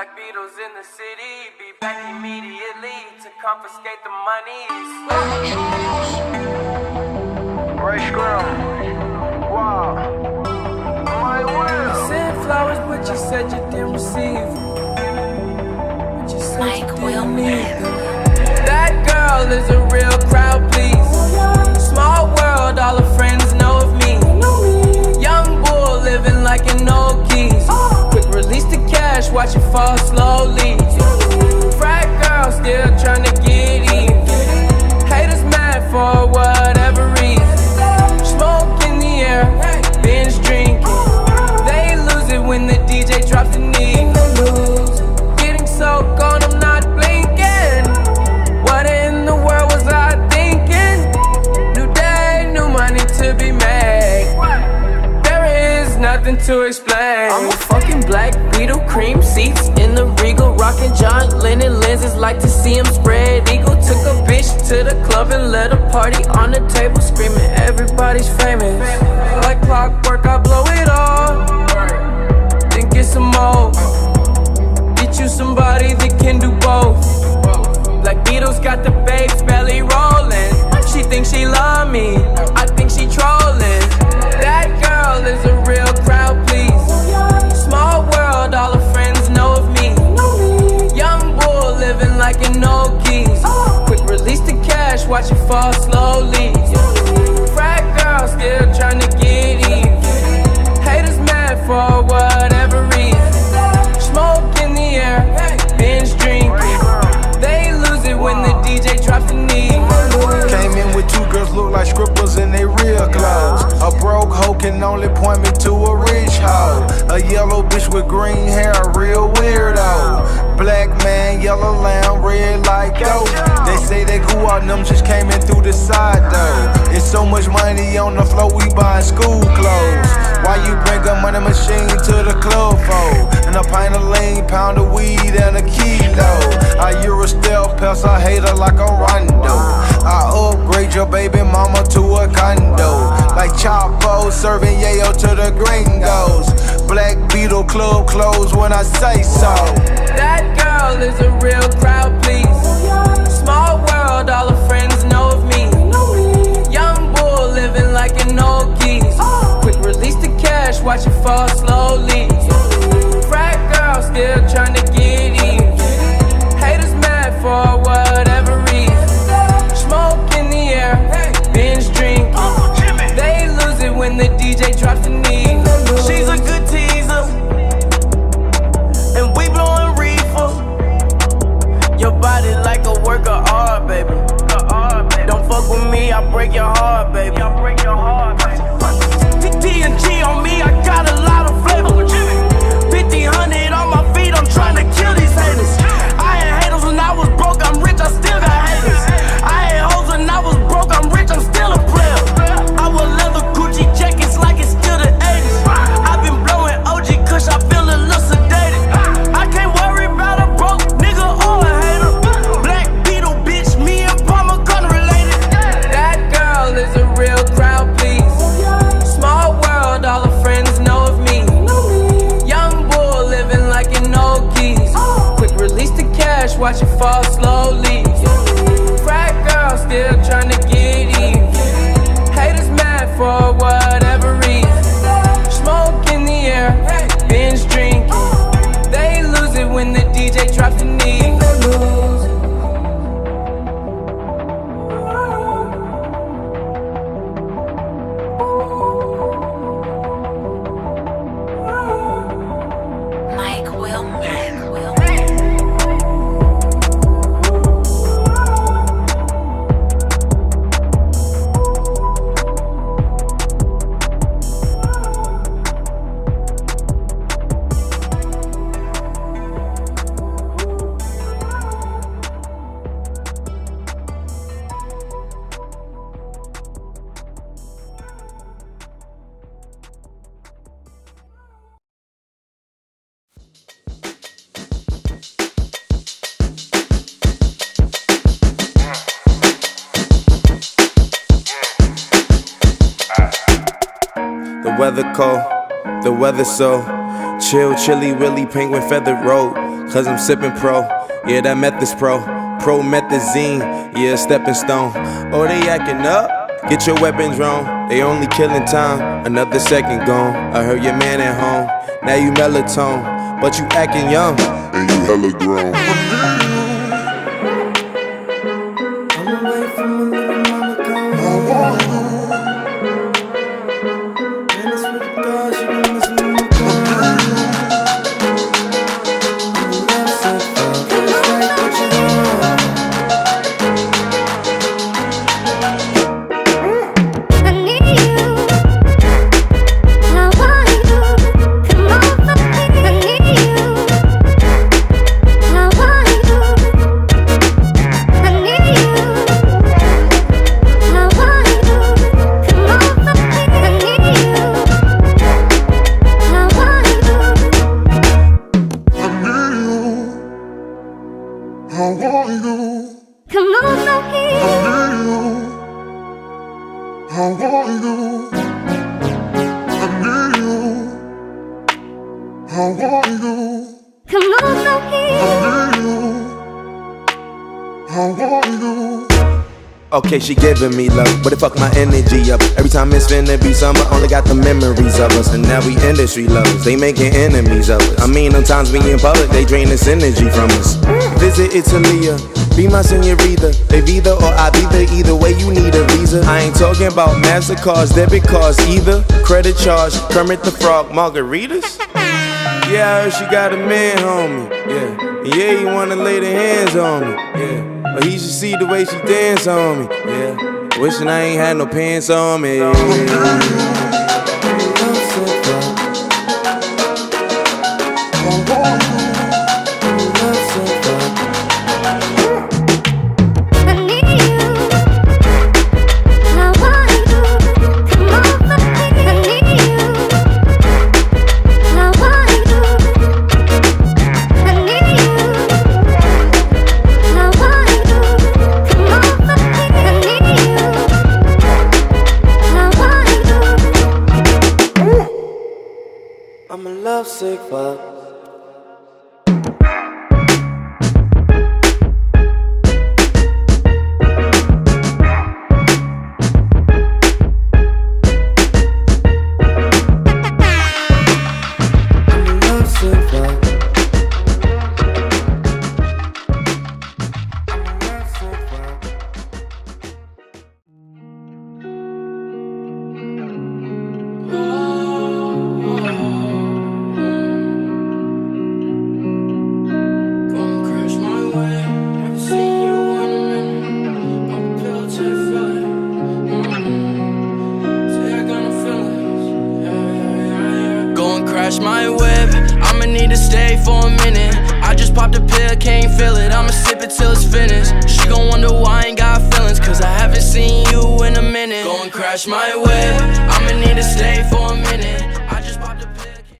Black Beatles in the city, be back immediately to confiscate the monies. Ray Scrum, wow, my will. You sent flowers, but you said you didn't receive them. But you said you didn't need them. That girl is a real crowd, please. Small world, all her friends know of me. Young bull living like an old keys. Quick release the cash, watch it fall slowly. Frat girl still trying to get even. Haters mad for whatever reason. Smoke in the air, binge drinking. They lose it when the DJ drops the knee. Getting so gone, I'm not blinking. What in the world was I thinking? New day, new money to be made. There is nothing to explain. I'm a fucking Black Beetle, cream seats in the Regal, rocking John Lennon lenses, like to see him spread eagle. Took a bitch to the club and let a party on the table, screaming everybody's famous. Like clockwork, I blow it all, then get some more. Get you somebody that can do both. Black Beatles got the babes belly rolling. She thinks she love me, I think she trolling. That girl is a real crowd, please. Small world, all her friends know of me. Young bull living like an old keys. Quick release the cash, watch it fall slowly. Frat girl still trying to get even. Haters mad for whatever reason. Smoke in the air, binge drinking. They lose it when the DJ drops the knee. Came in with two girls look like scribbles in they real clothes. A broke hoe can only point me to a rich hoe. A yellow bitch with green hair, a real weirdo. Black man, yellow lamb, red like dope. They say they cool out, them just came in through the side though. It's so much money on the floor, we buying school clothes. Why you bring a money machine to the club for? And a pint of lean, pound of weed, and a kilo. I Eurostep, pest a hater like a rondo. I upgrade your baby mama to a condo. Like Chapo, serving yayo to the gringos. Black Beetle club close when I say so. That girl is a real crowd, please. Small world, all her friends know of me. Young bull living like an old keys. Quick release the cash, watch it fall slowly. Frat girl still trying to get even. Haters mad for whatever reason. Smoke in the air, binge drinking. They lose it when the DJ drops the knee. She's a good teaser, and we blowing reefer. Your body like a work of art, baby. Don't fuck with me, I break your heart, baby. TNG on me, I got a lot of flavor. 1500 on my feet, I'm trying to kill these haters. I had haters when I was broke, I'm rich, I still got haters. I had hoes when I was broke, I'm rich, I'm still a player. I wear leather Gucci jackets like it's still the 80s. I've been blowing OG kush, I feel a little sedated. I can't worry about a broke nigga or a hater. Black Beetle bitch, me and Palmer gun related. That girl is a real crowd, please. Small world, all her friends know of me. Young bull living like an old keys. Quick release the cash, watch it fall slowly. Frat girl still trying to get even. Haters mad for whatever reason. Smoke in the air, binge drinking. They lose it when the DJ drops the knee. Mike Wilmer. The weather cold, the weather so chill, chilly, willy, penguin feathered road. cause I'm sipping pro. Yeah, that meth is pro. Promethazine, yeah, stepping stone. Oh, they acting up? Get your weapons wrong. They only killing time, another second gone. I heard your man at home, now you melatonin, but you acting young, and you hella grown. I'm away from a little mama gone. And it's with the God, she been missing in the car. I want you. Come on, Loki. I need you. I want you. I need you. I want you. Come on, Loki. I need you. I want you. Okay, she giving me love, but it fuck my energy up. Every time it's finna be summer, only got the memories of us. And now we industry lovers, they making enemies of us. I mean, sometimes we in public, they drain this energy from us. Visit Italia, be my senorita. They either or I either way you need a visa. I ain't talking about MasterCards, debit cards either. Credit charge, Kermit the Frog, margaritas? Yeah, I heard she got a man, homie. Yeah, he wanna lay their hands on me. Yeah. But he should see the way she dance on me, yeah. Wishing I ain't had no pants on me. I'm a lovesick fuck. Crash my whip, I'ma need to stay for a minute. I just popped a pill, can't feel it, I'ma sip it till it's finished. She gon' wonder why I ain't got feelings, cause I haven't seen you in a minute. Go and crash my whip, I'ma need to stay for a minute.